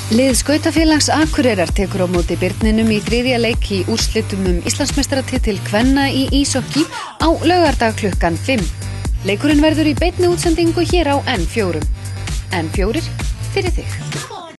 Lið Skautafélags Akureyrar tekur á móti Birninum í þriðja leik í úrslitum Íslandsmeistaratitil kvenna í ísokki á laugardag klukkan 5. Leikurinn verður í beinni útsendingu hér á N4. N4 fyrir þig.